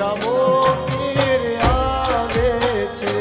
રામો પીર આવે છે.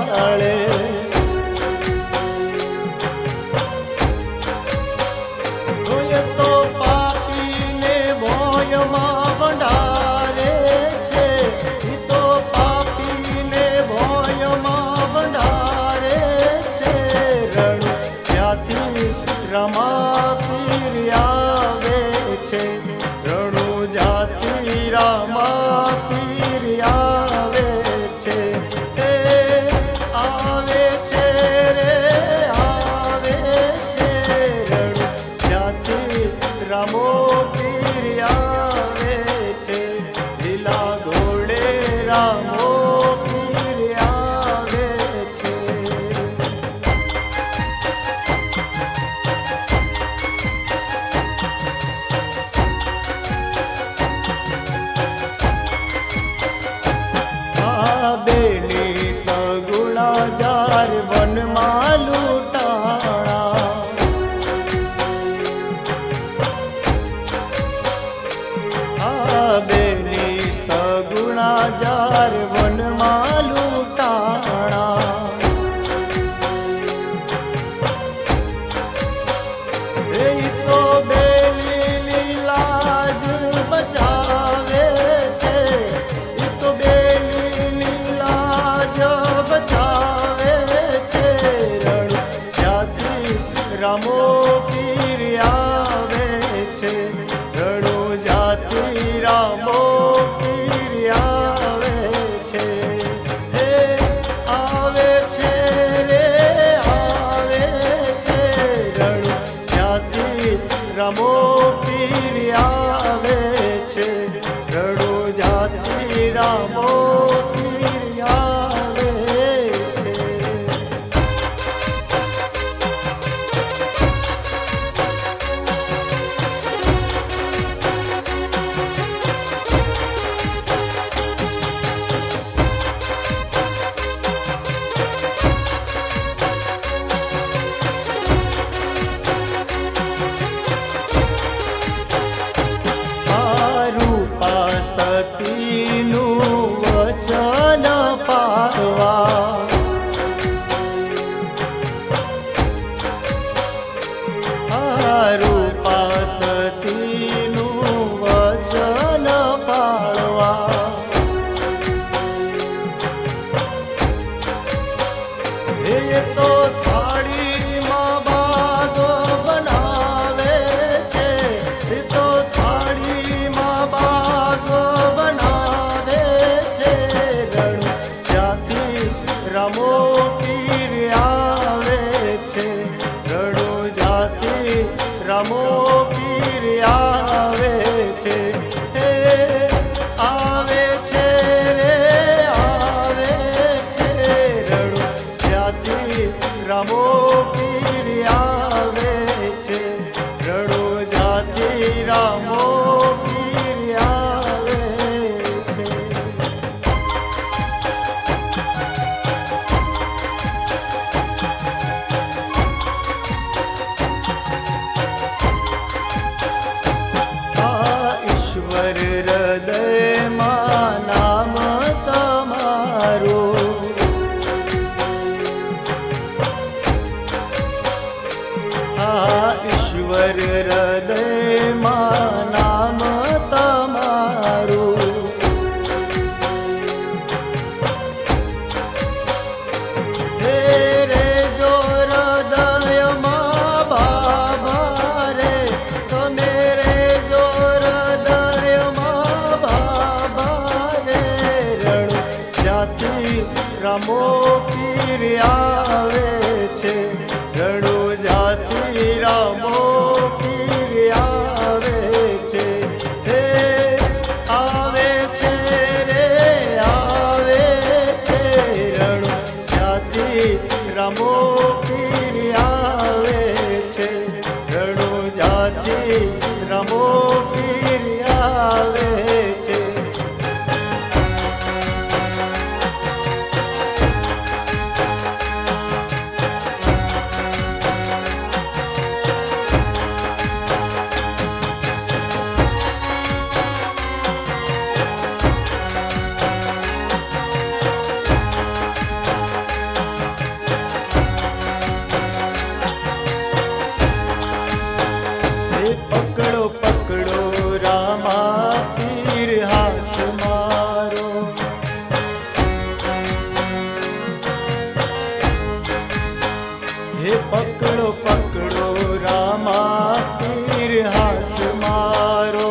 ટાળે. એ તો પાપીને ભોયમાં ભંડારે છે. એ તો પાપીને ભોયમાં ભંડારે છે. રણુ જ્યાંથી રમા પીર આવે છે. રણુ જ્યાંથી રમા પીર આવે છે. આવે છે રે આવે છે. રણુ જ્યાંથી રમો પીર આવે છે. લીલા ઘોડે રામો પીર આવે છે. બેલી સગુણા જાર વનમાં લૂંટાણા. બેલી સગુણા જાર વનમાં લૂંટાણા. એ તો બેલી લીલાજ બચાવે છે. એ તો બેલી બચાવે છે. રણુ જ્યાંથી રામો પીર આવે છે. રણુ જ્યાંથી રામો પીર આવે છે. હે આવે છે રે આવે છે. રણુ જ્યાંથી રામો પીર આવે છે. રણુ જ્યાંથી રામો પીર આવે છે. રૂપા સતીનું વચન પાળવા. રૂપા સતીનું વચન પાળવા. એ તો થાળીમાં બાગ બનાવે છે. એ તો થાળીમાં બાગ બનાવે છે. રણુ જ્યાંથી રમો પીર આવે છે. રણુ જ્યાંથી રમો પીર આવે છે. આવે છે રે આવે છે. રણુ જ્યાંથી રમો પીર આવે છે. રણુ જ્યાંથી રમો પીર આવે છે. ઈશ્વર હૃદયમાં નામ તમારું. ઈશ્વર હૃદયમાં નામ તમારું. હે રે જો હૃદયમાં બાબા રે. તમે રે જો હૃદયમાં બાબા રે. રણુ જ્યાંથી રમો પીર આવે છે. રણુ જ્યાંથી રમો પીર આવે છે. હે આવે છે રે આવે છે. રણુ જ્યાંથી રમો પીર આવે છે. રણુ જ્યાંથી રમો પીર આવે છે. पकड़ो पकड़ो रामा तीर हाथ मारो।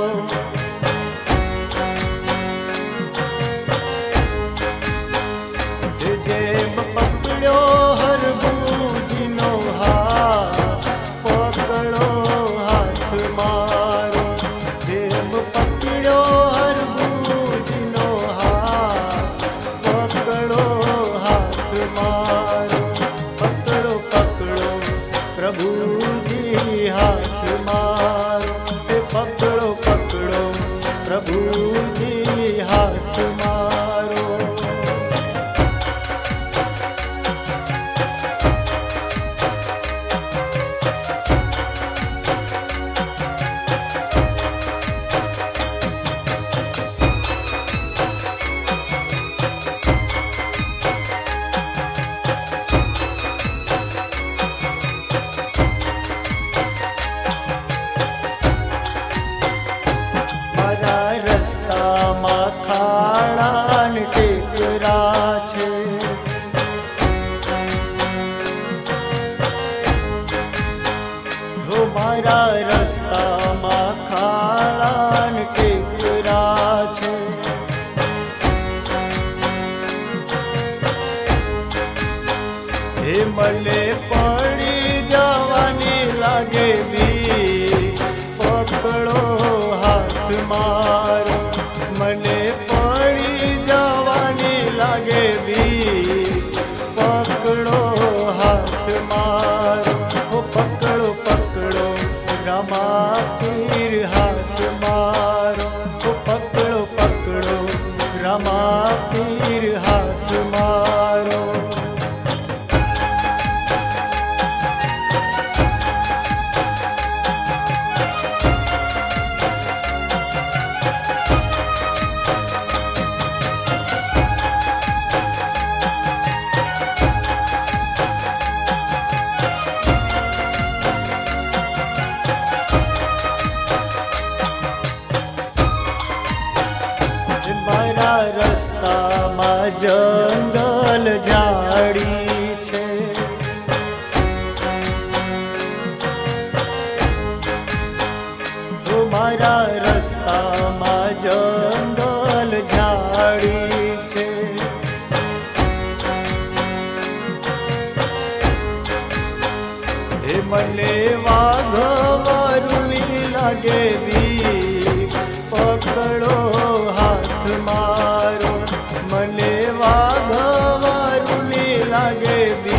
जेब पकड़ो हर बूझनो हाथ, पकड़ो हाथ मारो। जेब पकड़ो हर बूझनो हाथ, पकड़ो हाथ मारो। पकड़ो पकड़ो प्रभु जी हाथ मारो। पकड़ो पकड़ो प्रभु जी हाथ मारो। રસ્તામાં ખાડા ને ટેકરા છે, મારા રસ્તામાં ખાડા ને ટેકરા છે। હે મલે પડી જવાની લાગે બી, પકડો हाथ मारो। मने पड़ी जवानी लागे भी, पकड़ो हाथ मारो। ओ पकड़ो पकड़ो रामा तीर हाथ मारो। ओ पकड़ो पकड़ो रामा तीर हाथ मारो। મારા રસ્તામાં જંગલ ઝાડી છે, મારા રસ્તામાં જંગલ ઝાડી છે। હે મને વાઘ વરુણી લાગે બી, पकड़ो हाथ मारो। मने वाघ वरुणी लागे बी,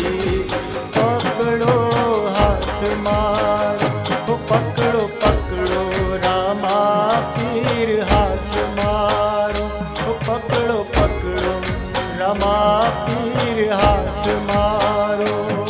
पकड़ो हाथ मारो। पकड़ो पकड़ो रामा तीर हाथ मारो। पकड़ो पकड़ो रामा तीर हाथ मारो।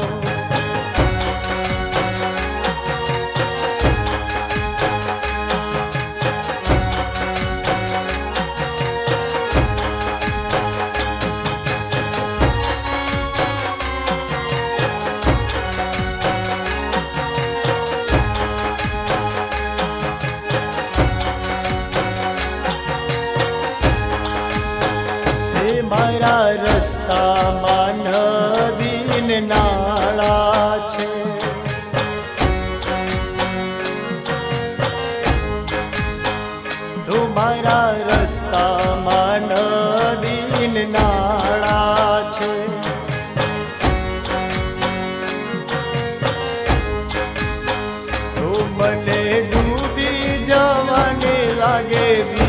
મારા રસ્તામાં નદી ને નાળા છે, મારા રસ્તામાં નદી ને નાળા છે। મને ડૂબી જવાની લાગે બી,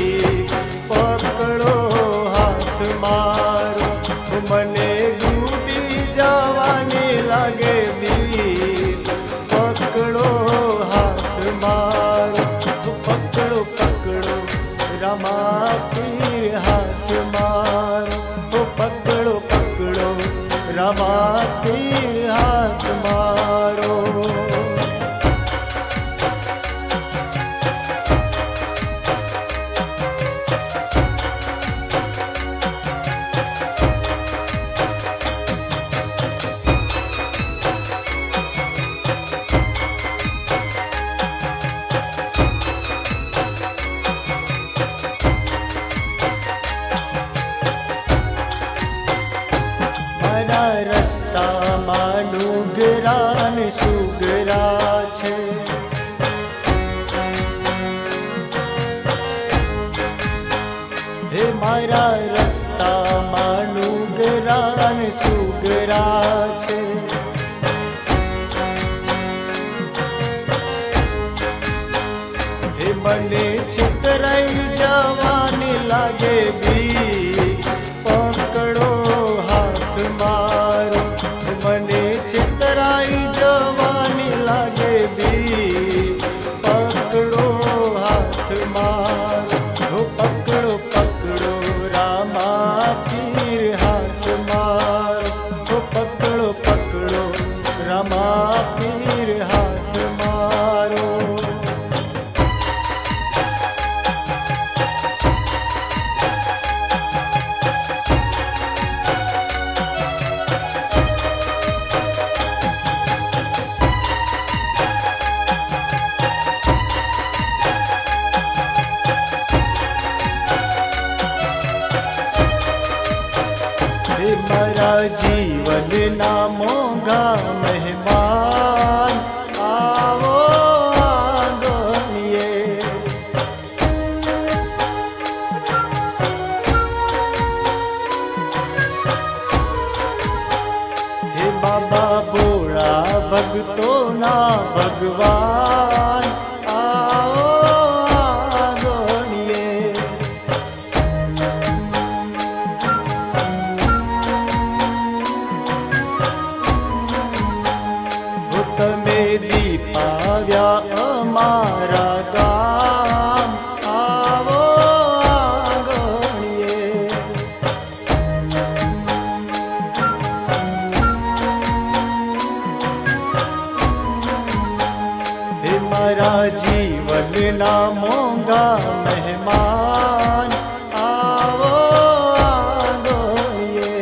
પકડો हाथ मारो। मने डूबी जवानी लागे बी, पकड़ो हाथ मारो। पकड़ो पकड़ो रामा तीर हाथ मारो। पकड़ो पकड़ो रामा तीर हाथ मारो। રસ્તામાં ડુંગરા સુગરા છે. હે મને છિતરાઈ જવાની લાગે બી, પકડો હાથ મારો. મને છિતરાઈ જવાની લાગે બી, પકડો હાથ મારો. પકડો પકડો રામા પીર હાથ મારો. પકડો પકડો રામા પીર હાથ મારો. મારા જીવનના મોંઘા મહેમાન આવો આંગણીએ. હે બાબા ભોળા ભક્તોના ભગવાન આવો આંગણીએ. તમે દીપાવ્યા અમારા ગામ આવો આંગણીએ. હે મારા જીવનના મોંઘા મહેમાન આવો આંગણીએ.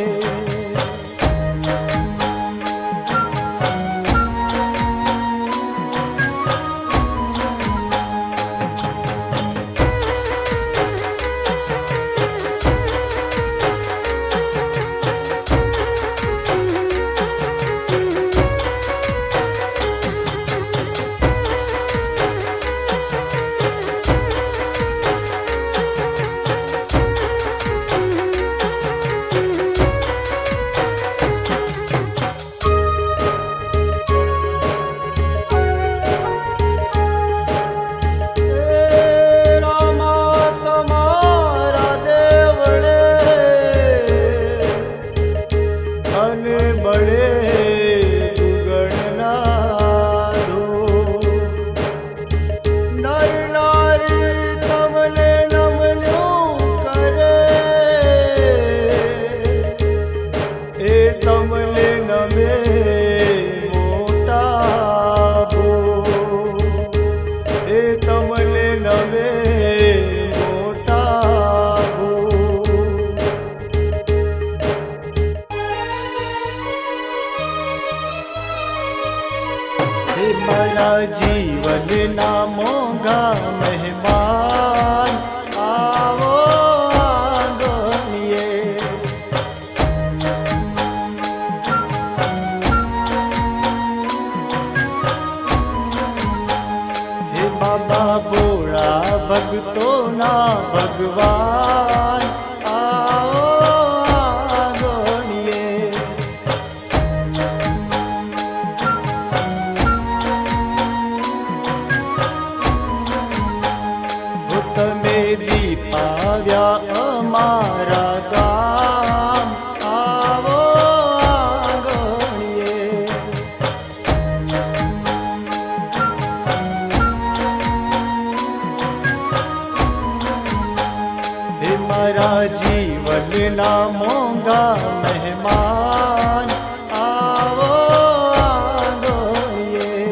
મારા જીવનના મોંઘા મહેમાન આવો આંગણીએ. હે બાબા ભોળા ભક્તોના ભગવાન આવો આંગણીએ. તમે દીપાવ્યા અમારા ગામ આવો આંગણીએ. હે મારા જીવનના મોંઘા મહેમાન આવો આંગણીએ.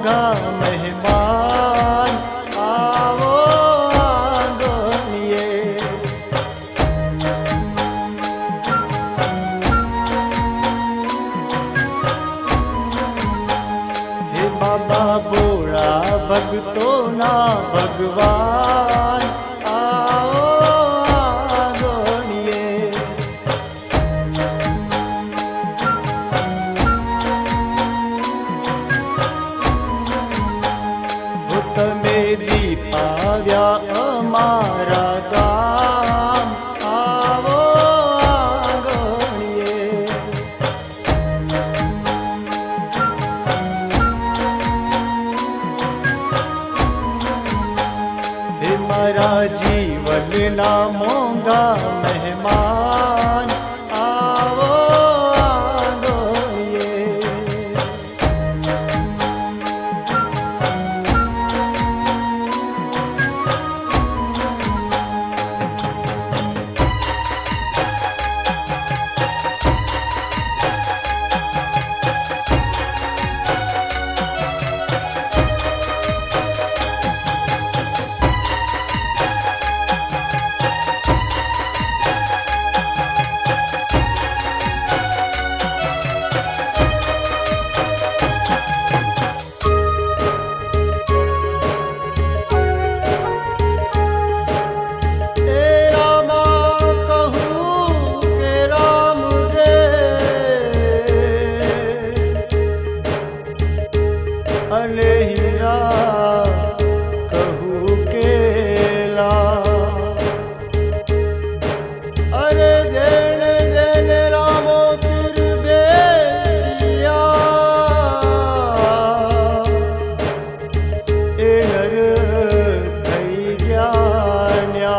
मोंघा मेहमान आवो आंगणिए। हे बाबा बोला भगतो ना भगवान आओ आंगणिए। तमे दीपाव्या अमारा काम आवो आंगणिए। हे मारा जीवन ना मोंघा मेहमान आवो आंगणिए। अरे हीरा कहू केला अरे जैन जैन रामो फिर बेया ए नर थई ज्ञान्या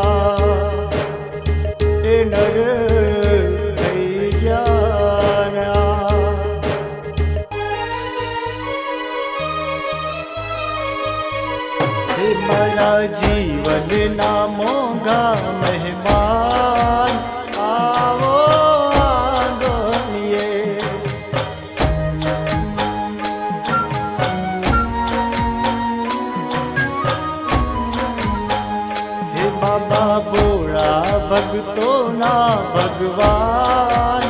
ए नर थई ज्ञान्या। मारा जीवन ना मोंघा मेहमान आवो आंगणिए। हे बाबा बोला भगतो ना भगवान